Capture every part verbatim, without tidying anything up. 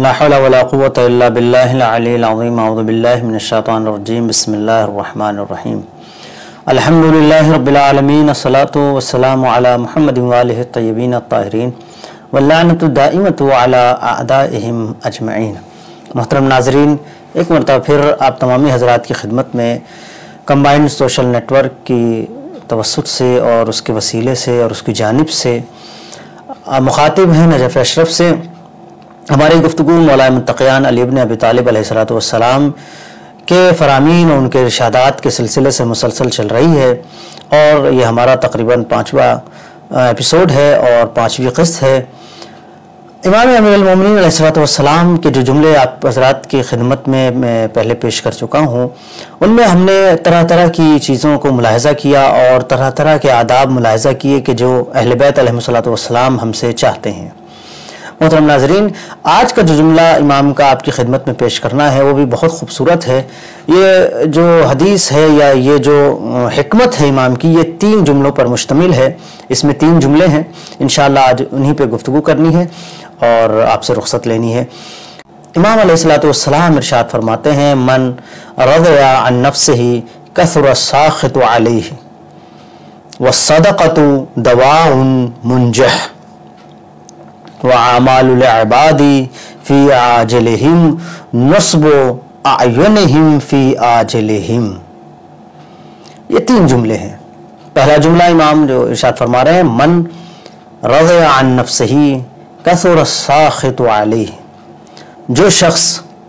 لا حول ولا قوة إلا بالله العلي العظيم أعوذ بالله من الشيطان الرجيم بسم الله الرحمن الرحيم الحمد لله رب العالمين الصلاة والسلام على محمد وآله الطيبين الطاهرين واللعنة الدائمة على أعدائهم أجمعين۔ محترم ناظرین، ایک مرتبہ پھر آپ تمامی حضرات کی خدمت میں کمبائنڈ سوشل نیٹ ورک کی توسط سے اور اس کے وسیلے سے اور اس کی جانب سے مخاطب ہیں نجف اشرف سے ہماری گفتگو مولا متقیان علی ابن ابی طالب علیہ الصلوۃ والسلام کے فرامین اور ان کے ارشادات کے سلسلے سے مسلسل چل رہی ہے، اور یہ ہمارا تقریباً پانچواں ایپیسوڈ ہے اور پانچویں قسط ہے۔ امام امیر المومنین علیہ الصلوۃ والسلام کے جو جملے آپ حضرات کی خدمت میں میں پہلے پیش کر چکا ہوں، ان میں ہم نے طرح طرح کی چیزوں کو ملاحظہ کیا اور طرح طرح کے آداب ملاحظہ کیے کہ جو اہل بیت علیہ الصلوۃ والسلام ہم سے چاہتے ہیں۔ محترم ناظرین، آج کا جو جملہ امام کا آپ کی خدمت میں پیش کرنا ہے وہ بھی بہت خوبصورت ہے۔ یہ جو حدیث ہے یا یہ جو حکمت ہے امام کی، یہ تین جملوں پر مشتمل ہے۔ اس میں تین جملے ہیں، انشاءاللہ آج انہی پہ گفتگو کرنی ہے اور آپ سے رخصت لینی ہے۔ امام علیہ الصلوۃ والسلام ارشاد فرماتے ہیں: من رضی عن نفسہ کثر الساخط علیہ والصدقۃ دواء منجح وَأَعْمَالُ الْعِبَادِ فِي عَاجِلِهِمْ نُصْبُ أَعْيُنِهِمْ فِي آجِلِهِمْ۔ یہ تین جملے ہیں۔ پہلا جملہ امام جو ارشاد فرما رہے ہیں: من رضی عن نفسہ کثر الساخط علیہ، جو شخص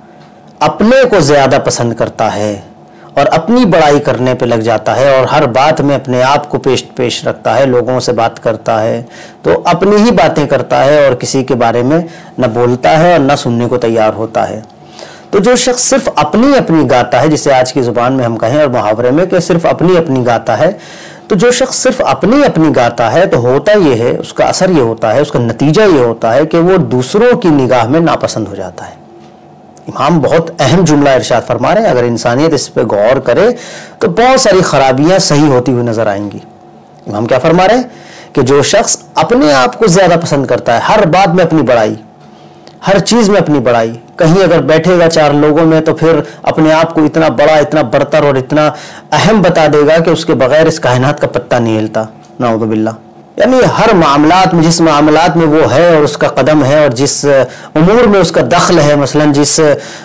اپنے کو زیادہ پسند کرتا ہے اور اپنی بڑائی کرنے پہ لگ جاتا ہے اور ہر بات میں اپنے آپ کو پیش پیش رکھتا ہے، لوگوں سے بات کرتا ہے تو اپنی ہی باتیں کرتا ہے اور کسی کے بارے میں نہ بولتا ہے اور نہ سننے کو تیار ہوتا ہے۔ تو جو شخص صرف اپنی اپنی گاتا ہے، جسے آج کی زبان میں ہم کہیں اور محاورے میں کہ صرف اپنی اپنی گاتا ہے، تو جو شخص صرف اپنی اپنی گاتا ہے تو ہوتا یہ ہے، اس کا اثر یہ ہوتا ہے، اس کا نتیجہ یہ ہوتا ہے کہ وہ دوسروں کی نگاہ میں ناپسند ہو جاتا ہے۔ امام بہت اہم جملہ ارشاد فرما رہے ہیں، اگر انسانیت اس پہ غور کرے تو بہت ساری خرابیاں صحیح ہوتی ہوئی نظر آئیں گی۔ امام کیا فرما رہے ہیں کہ جو شخص اپنے آپ کو زیادہ پسند کرتا ہے، ہر بات میں اپنی بڑائی، ہر چیز میں اپنی بڑائی، کہیں اگر بیٹھے گا چار لوگوں میں تو پھر اپنے آپ کو اتنا بڑا، اتنا برتر اور اتنا اہم بتا دے گا کہ اس کے بغیر اس کائنات کا پتہ نہیں ہلتا، نعوذ باللہ۔ یعنی ہر معاملات میں، جس معاملات میں وہ ہے اور اس کا قدم ہے اور جس امور میں اس کا دخل ہے، مثلا جس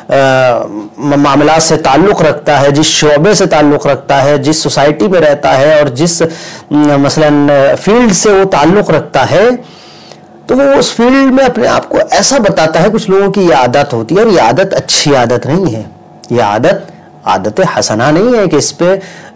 معاملات سے تعلق رکھتا ہے، جس شعبے سے تعلق رکھتا ہے، جس سوسائٹی میں رہتا ہے اور جس مثلا فیلڈ سے وہ تعلق رکھتا ہے، تو وہ اس فیلڈ میں اپنے آپ کو ایسا بتاتا ہے۔ کچھ لوگوں کی یہ عادت ہوتی ہے اور یہ عادت اچھی عادت نہیں ہے، یہ عادت عادت حسنہ نہیں ہے کہ اس پہ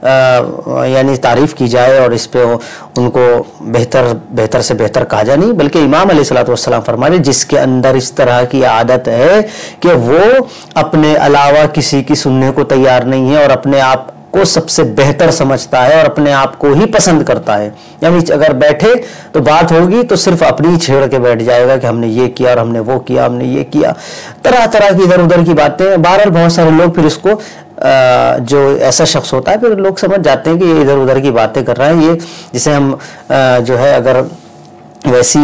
یعنی تعریف کی جائے اور اس پہ ان کو بہتر بہتر سے بہتر کہا جائے، نہیں، بلکہ امام علیہ الصلوۃ والسلام فرما رہے جس کے اندر اس طرح کی عادت ہے کہ وہ اپنے علاوہ کسی کی سننے کو تیار نہیں ہے اور اپنے آپ کو سب سے بہتر سمجھتا ہے اور اپنے آپ کو ہی پسند کرتا ہے، یعنی اگر بیٹھے تو بات ہوگی تو صرف اپنی چھیڑ کے بیٹھ جائے گا کہ ہم نے یہ کیا اور ہم نے وہ کیا، ہم نے یہ کیا، طرح طرح کی ادھر ادھر کی باتیں۔ بہرحال بہت سارے لوگ پھر اس کو جو ایسا شخص ہوتا ہے، پھر لوگ سمجھ جاتے ہیں کہ یہ ادھر ادھر کی باتیں کر رہا ہے، یہ جسے ہم جو ہے اگر ویسی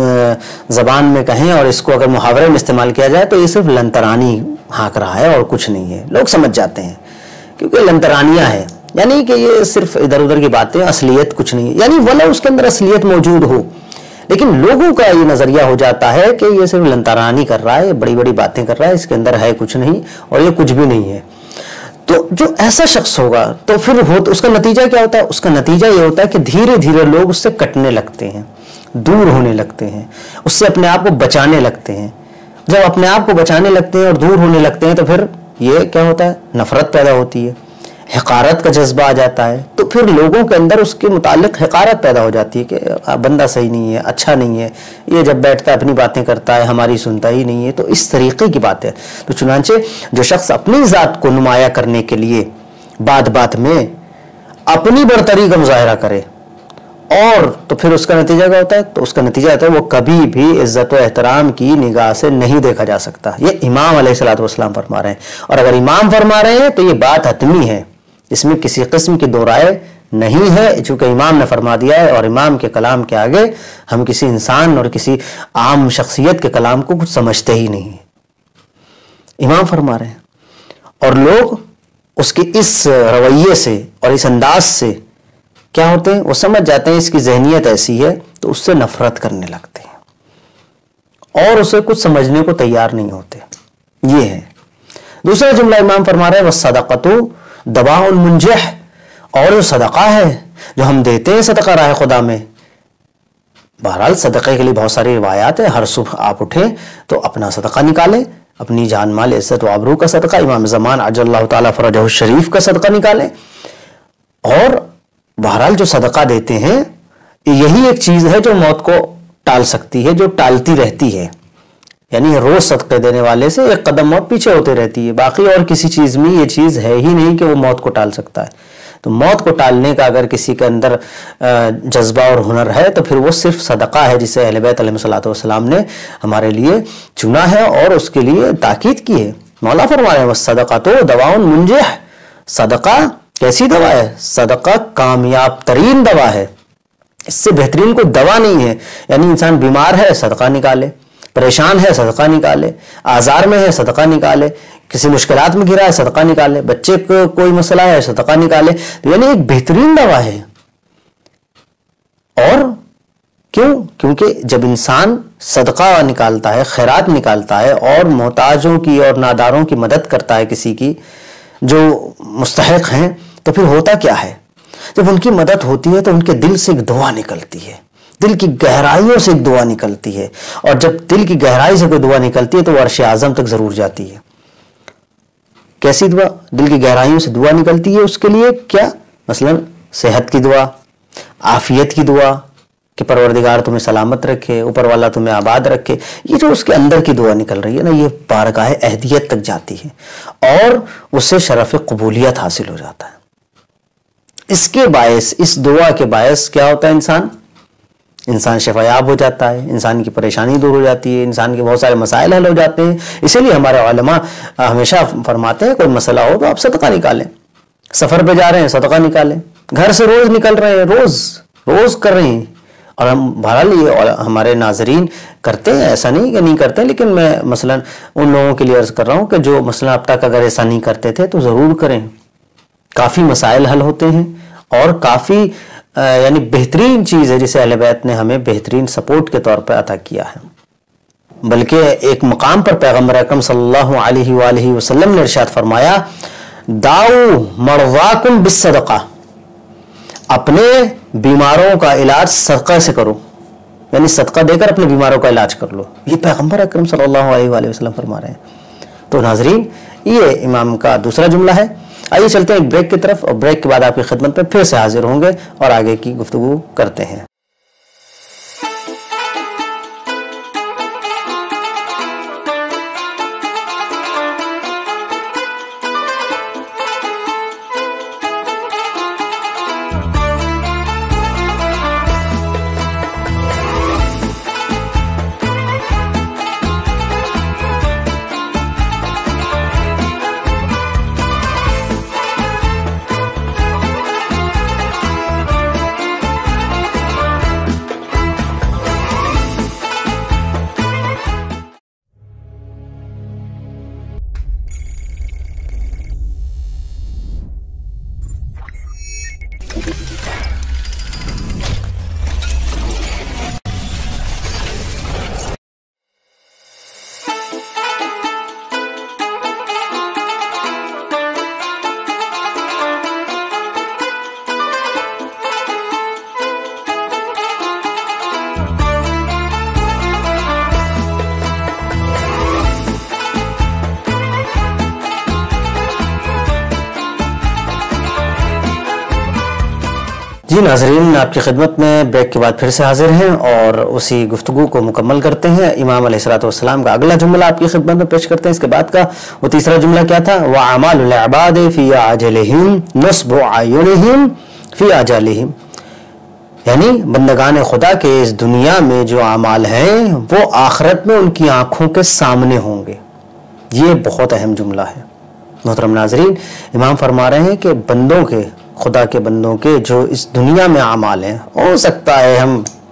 زبان میں کہیں اور اس کو اگر محاورے میں استعمال کیا جائے تو یہ صرف لنترانی ہانک رہا ہے اور کچھ نہیں ہے، لوگ سمجھ جاتے ہیں کیونکہ لنترانیاں ہے، یعنی کہ یہ صرف ادھر ادھر کی باتیں، اصلیت کچھ نہیں ہے، یعنی ولو اس کے اندر اصلیت موجود ہو لیکن لوگوں کا یہ نظریہ ہو جاتا ہے کہ یہ صرف لنترانی کر رہا ہے، بڑی بڑی باتیں کر رہا ہے، اس کے اندر ہے کچھ نہیں اور یہ کچھ بھی نہیں ہے۔ تو جو ایسا شخص ہوگا تو پھر ہو تو اس کا نتیجہ کیا ہوتا ہے؟ اس کا نتیجہ یہ ہوتا ہے کہ دھیرے دھیرے لوگ اس سے کٹنے لگتے ہیں، دور ہونے لگتے ہیں، اس سے اپنے آپ کو بچانے لگتے ہیں۔ جب اپنے آپ کو بچانے لگتے ہیں اور دور ہونے لگتے ہیں تو پھر یہ کیا ہوتا ہے؟ نفرت پیدا ہوتی ہے، حقارت کا جذبہ آ جاتا ہے، تو پھر لوگوں کے اندر اس کے متعلق حقارت پیدا ہو جاتی ہے کہ بندہ صحیح نہیں ہے، اچھا نہیں ہے، یہ جب بیٹھتا ہے اپنی باتیں کرتا ہے، ہماری سنتا ہی نہیں ہے، تو اس طریقے کی بات ہے۔ تو چنانچہ جو شخص اپنی ذات کو نمایاں کرنے کے لیے بات بات میں اپنی برتری کا مظاہرہ کرے اور تو پھر اس کا نتیجہ کیا ہوتا ہے؟ تو اس کا نتیجہ ہوتا ہے وہ کبھی بھی عزت و احترام کی نگاہ سے نہیں دیکھا جا سکتا۔ یہ امام علیہ الصلوۃ والسلام فرما رہے ہیں، اور اگر امام فرما رہے ہیں تو یہ بات حتمی ہے، اس میں کسی قسم کی دو رائے نہیں ہے، چونکہ امام نے فرما دیا ہے اور امام کے کلام کے آگے ہم کسی انسان اور کسی عام شخصیت کے کلام کو کچھ سمجھتے ہی نہیں۔ امام فرما رہے ہیں. اور لوگ اس کے اس رویے سے اور اس انداز سے کیا ہوتے ہیں, وہ سمجھ جاتے ہیں اس کی ذہنیت ایسی ہے, تو اس سے نفرت کرنے لگتے ہیں اور اسے کچھ سمجھنے کو تیار نہیں ہوتے. یہ ہے. دوسرا جملہ امام فرما رہے ہیں وَالصَّدَقَةُ دَوَاءٌ مُنْجِحٌ, اور جو صدقہ ہے جو ہم دیتے ہیں صدقہ راہ خدا میں. بہرحال صدقے کے لیے بہت ساری روایات ہیں. ہر صبح آپ اٹھیں تو اپنا صدقہ نکالیں, اپنی جان مال عزت و آبرو کا صدقہ, امام زمان عجل اللہ تعالیٰ فرجہ الشریف کا صدقہ نکالیں. اور بہرحال جو صدقہ دیتے ہیں یہی ایک چیز ہے جو موت کو ٹال سکتی ہے, جو ٹالتی رہتی ہے. یعنی روز صدقے دینے والے سے ایک قدم موت پیچھے ہوتے رہتی ہے. باقی اور کسی چیز میں یہ چیز ہے ہی نہیں کہ وہ موت کو ٹال سکتا ہے. تو موت کو ٹالنے کا اگر کسی کے اندر جذبہ اور ہنر ہے تو پھر وہ صرف صدقہ ہے, جسے اہل بیت علیہ الصلوۃ والسلام نے ہمارے لیے چنا ہے اور اس کے لیے تاکید کی ہے. مولا فرما رہے ہیں وَالصَّدَقَةُ دَوَاءٌ مُنْجِحٌ, صدقہ کیسی دوا ہے؟ صدقہ کامیاب ترین دوا ہے, اس سے بہترین کوئی دوا نہیں ہے. یعنی انسان بیمار ہے صدقہ نکالے, پریشان ہے صدقہ نکالے, آزار میں ہے صدقہ نکالے, کسی مشکلات میں گرا ہے صدقہ نکالے, بچے کو کوئی مسئلہ ہے صدقہ نکالے. یعنی ایک بہترین دوا ہے. اور کیوں؟ کیونکہ جب انسان صدقہ نکالتا ہے, خیرات نکالتا ہے اور محتاجوں کی اور ناداروں کی مدد کرتا ہے, کسی کی جو مستحق ہیں, تو پھر ہوتا کیا ہے؟ جب ان کی مدد ہوتی ہے تو ان کے دل سے ایک دعا نکلتی ہے, دل کی گہرائیوں سے ایک دعا نکلتی ہے. اور جب دل کی گہرائی سے کوئی دعا نکلتی ہے تو وہ عرش اعظم تک ضرور جاتی ہے. کیسی دعا؟ دل کی گہرائیوں سے دعا نکلتی ہے اس کے لیے کیا؟ مثلا صحت کی دعا, عافیت کی دعا کہ پروردگار تمہیں سلامت رکھے, اوپر والا تمہیں آباد رکھے. یہ جو اس کے اندر کی دعا نکل رہی ہے نا, یہ بارگاہ اہدیت تک جاتی ہے اور اس سے شرف قبولیت حاصل ہو جاتا ہے. اس کے باعث, اس دعا کے باعث کیا ہوتا ہے؟ انسان انسان شفایاب ہو جاتا ہے, انسان کی پریشانی دور ہو جاتی ہے, انسان کے بہت سارے مسائل حل ہو جاتے ہیں. اسی لیے ہمارے علماء ہمیشہ فرماتے ہیں کوئی مسئلہ ہو تو آپ صدقہ نکالیں. سفر پہ جا رہے ہیں صدقہ نکالیں, گھر سے روز نکل رہے ہیں, روز روز کر رہے ہیں. اور ہم بہرحال یہ ہمارے ناظرین کرتے ہیں, ایسا نہیں کہ نہیں کرتے, لیکن میں مثلا ان لوگوں کے لیے عرض کر رہا ہوں کہ جو مثلا اب تک اگر ایسا نہیں کرتے تھے تو ضرور کریں. کافی مسائل حل ہوتے ہیں اور کافی یعنی بہترین چیز ہے جسے اہل بیت نے ہمیں بہترین سپورٹ کے طور پر عطا کیا ہے. بلکہ ایک مقام پر پیغمبر اکرم صلی اللہ علیہ وآلہ وسلم نے ارشاد فرمایا داؤ مرضاکم بالصدقہ, اپنے بیماروں کا علاج صدقہ سے کرو, یعنی صدقہ دے کر اپنے بیماروں کا علاج کر لو. یہ پیغمبر اکرم صلی اللہ علیہ وآلہ وسلم فرما رہے ہیں. تو ناظرین یہ امام کا دوسرا جملہ ہے. آئیے چلتے ہیں ایک بریک کی طرف, اور بریک کے بعد آپ کی خدمت میں پھر سے حاضر ہوں گے اور آگے کی گفتگو کرتے ہیں. جی ناظرین, آپ کی خدمت میں بریک کے بعد پھر سے حاضر ہیں اور اسی گفتگو کو مکمل کرتے ہیں. امام علیہ الصلوۃ والسلام کا اگلا جملہ آپ کی خدمت میں پیش کرتے ہیں. اس کے بعد کا وہ تیسرا جملہ کیا تھا؟ وَأَعْمَالُ الْعِبَادِ فِي عَجَلِهِمْ نُصْبُ أَعْيُنِهِمْ فِي عَجَلِهِمْ, یعنی بندگان خدا کے اس دنیا میں جو اعمال ہیں وہ آخرت میں ان کی آنکھوں کے سامنے ہوں گے. یہ بہت اہم جملہ ہے. محترم ناظرین, امام فرما رہے ہیں کہ بندوں کے, خدا کے بندوں کے جو اس دنیا میں اعمال ہیں, ہو سکتا ہے ہم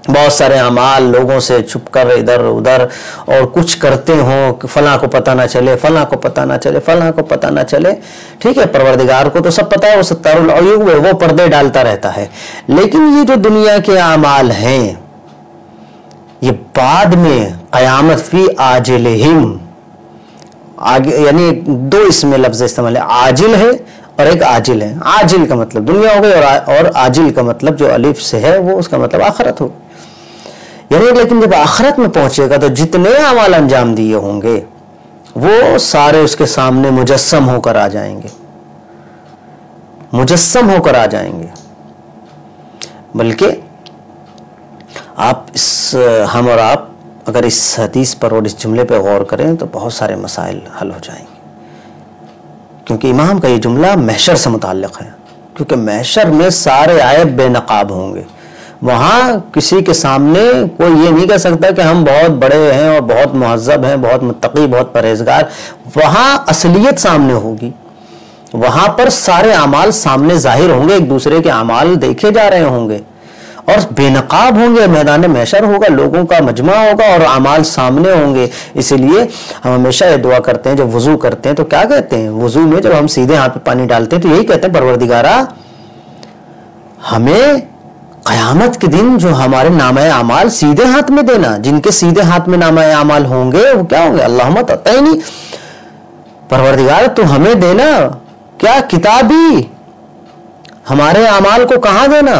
بہت سارے اعمال لوگوں سے چھپ کر ادھر ادھر اور کچھ کرتے ہوں کہ فلاں کو پتہ نہ چلے، فلاں کو پتہ نہ چلے، فلاں کو پتہ نہ چلے. ٹھیک ہے، پروردگار کو تو سب پتہ ہے، وہ ستار العیوب ہے، وہ پردے ڈالتا رہتا ہے. لیکن یہ جو دنیا کے اعمال ہیں یہ بعد میں قیامت فی عاجلہم، آگے یعنی دو اس میں لفظ استعمال ہے، عاجل ہے اور ایک عاجل ہے. عاجل کا مطلب دنیا ہو گئی اور عاجل کا مطلب جو الف سے ہے وہ اس کا مطلب آخرت ہو. یعنی لیکن جب آخرت میں پہنچے گا تو جتنے اعمال انجام دیے ہوں گے وہ سارے اس کے سامنے مجسم ہو کر آ جائیں گے، مجسم ہو کر آ جائیں گے. بلکہ آپ اس ہم اور آپ اگر اس حدیث پر اور اس جملے پہ غور کریں تو بہت سارے مسائل حل ہو جائیں گے، کیونکہ امام کا یہ جملہ محشر سے متعلق ہے. کیونکہ محشر میں سارے عیب بے نقاب ہوں گے. وہاں کسی کے سامنے کوئی یہ نہیں کہہ سکتا کہ ہم بہت بڑے ہیں اور بہت مہذب ہیں، بہت متقی، بہت پرہیزگار. وہاں اصلیت سامنے ہوگی، وہاں پر سارے اعمال سامنے ظاہر ہوں گے، ایک دوسرے کے اعمال دیکھے جا رہے ہوں گے اور بے نقاب ہوں گے. میدان محشر ہوگا، لوگوں کا مجمع ہوگا اور اعمال سامنے ہوں گے. اسی لیے ہم ہمیشہ یہ دعا کرتے ہیں جب وضو کرتے ہیں تو کیا کہتے ہیں؟ وضو میں جب ہم سیدھے ہاتھ پہ پانی ڈالتے ہیں تو یہی کہتے ہیں پروردگارا ہمیں قیامت کے دن جو ہمارے نامہ اعمال سیدھے ہاتھ میں دینا. جن کے سیدھے ہاتھ میں نامہ اعمال ہوں گے وہ کیا ہوں گے؟ اللہم تعطینی، پروردگار تو ہمیں دینا کیا؟ کتابی، ہمارے اعمال کو کہاں دینا؟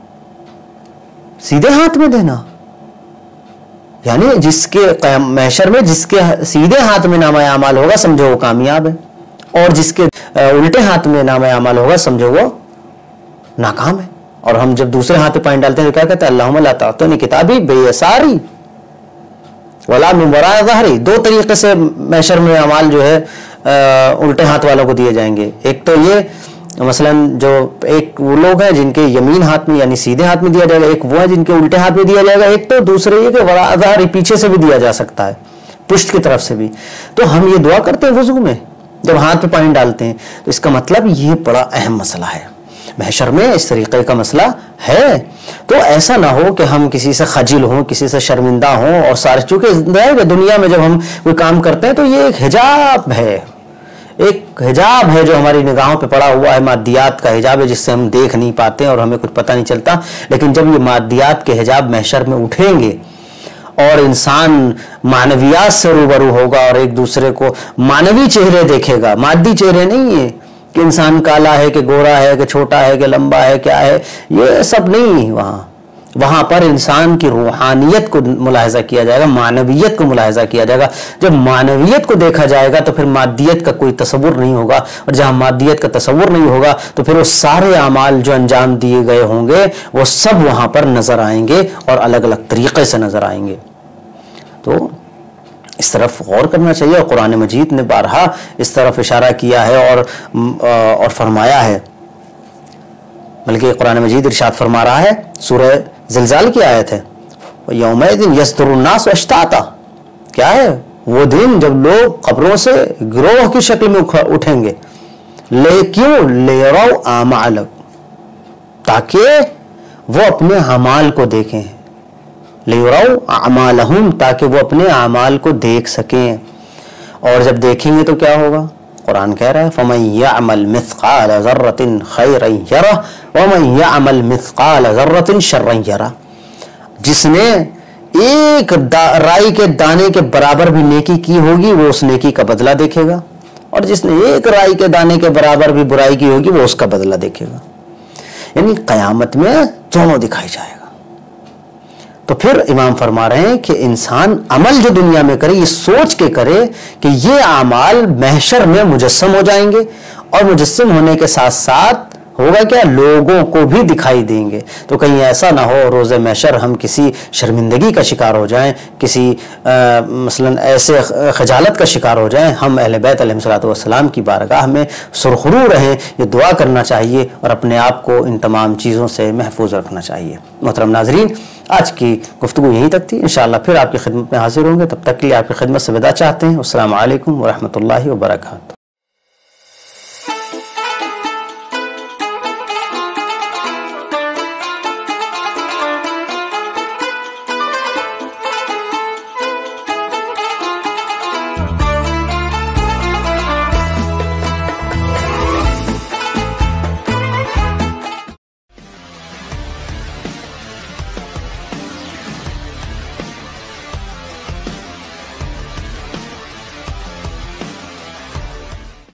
سیدھے ہاتھ میں دینا. یعنی جس کے محشر میں جس کے سیدھے ہاتھ میں نامہ اعمال ہوگا سمجھو وہ کامیاب ہے، اور جس کے الٹے ہاتھ میں نامہ اعمال ہوگا سمجھو وہ ناکام ہے. اور ہم جب دوسرے ہاتھ پہ پانی ڈالتے ہیں تو کیا کہتے ہیں؟ اللہم لا تعطینی کتابی بیساری ولا من وراء ظہری. دو طریقے سے محشر میں اعمال جو ہے الٹے ہاتھ والوں کو دیے جائیں گے. ایک تو یہ مثلا جو ایک وہ لوگ ہیں جن کے یمین ہاتھ میں یعنی سیدھے ہاتھ میں دیا جائے گا، ایک وہ ہے جن کے الٹے ہاتھ میں دیا جائے گا. ایک تو دوسرے یہ کہ وراء ظہری پیچھے سے بھی دیا جا سکتا ہے، پشت کی طرف سے بھی. تو ہم یہ دعا کرتے ہیں وضو میں جب ہاتھ پہ پانی ڈالتے ہیں. تو اس کا مطلب یہ بڑا اہم مسئلہ ہے، محشر میں اس طریقے کا مسئلہ ہے. تو ایسا نہ ہو کہ ہم کسی سے خجل ہوں، کسی سے شرمندہ ہوں اور سارے، چونکہ دنیا میں جب ہم کوئی کام کرتے ہیں تو یہ ایک حجاب ہے، ایک حجاب ہے جو ہماری نگاہوں پہ پڑا ہوا ہے، مادیات کا حجاب ہے جس سے ہم دیکھ نہیں پاتے اور ہمیں کچھ پتہ نہیں چلتا. لیکن جب یہ مادیات کے حجاب محشر میں اٹھیں گے اور انسان معنویات سے روبرو ہوگا اور ایک دوسرے کو معنوی چہرے دیکھے گا، مادی چہرے نہیں ہے کہ انسان کالا ہے کہ گورا ہے کہ چھوٹا ہے کہ لمبا ہے کیا ہے، یہ سب نہیں. وہاں وہاں پر انسان کی روحانیت کو ملاحظہ کیا جائے گا، معنویت کو ملاحظہ کیا جائے گا. جب معنویت کو دیکھا جائے گا تو پھر مادیت کا کوئی تصور نہیں ہوگا، اور جہاں مادیت کا تصور نہیں ہوگا تو پھر وہ سارے اعمال جو انجام دیے گئے ہوں گے وہ سب وہاں پر نظر آئیں گے اور الگ الگ طریقے سے نظر آئیں گے. تو اس طرف غور کرنا چاہیے، اور قرآن مجید نے بارہا اس طرف اشارہ کیا ہے اور اور فرمایا ہے. بلکہ قرآن مجید ارشاد فرما رہا ہے، سورہ زلزال کی آیت ہے، یومئذ یصدر الناس اشتاتا. کیا ہے وہ دن جب لوگ قبروں سے گروہ کی شکل میں اٹھیں گے. لے کیوں؟ لیروا اعمالهم، تاکہ وہ اپنے اعمال کو دیکھیں. لیروا اعمالهم، تاکہ وہ اپنے اعمال کو دیکھ سکیں. اور جب دیکھیں گے تو کیا ہوگا؟ قرآن کہہ رہا ہے فَمَن يَعْمَلْ مِثْقَالَ ذَرَّةٍ خَيْرًا يَرَهُ وَمَن يَعْمَلْ مِثْقَالَ ذَرَّةٍ شَرًّا يَرَهُ. جس نے ایک رائی کے دانے کے برابر بھی نیکی کی ہوگی وہ اس نیکی کا بدلہ دیکھے گا، اور جس نے ایک رائی کے دانے کے برابر بھی برائی کی ہوگی وہ اس کا بدلہ دیکھے گا. یعنی قیامت میں دونوں دکھائی جائے گا. تو پھر امام فرما رہے ہیں کہ انسان عمل جو دنیا میں کرے یہ سوچ کے کرے کہ یہ اعمال محشر میں مجسم ہو جائیں گے، اور مجسم ہونے کے ساتھ ساتھ ہوگا کیا؟ لوگوں کو بھی دکھائی دیں گے. تو کہیں ایسا نہ ہو روز محشر ہم کسی شرمندگی کا شکار ہو جائیں، کسی مثلا ایسے خجالت کا شکار ہو جائیں. ہم اہل بیت علیہ الصلوۃ والسلام کی بارگاہ میں سرخرو رہیں، یہ دعا کرنا چاہیے اور اپنے آپ کو ان تمام چیزوں سے محفوظ رکھنا چاہیے. محترم ناظرین، آج کی گفتگو یہیں تک تھی. انشاءاللہ پھر آپ کی خدمت میں حاضر ہوں گے. تب تک کے لیے آپ کی خدمت سے وداع چاہتے ہیں. السلام علیکم ورحمۃ اللہ وبرکاتہ.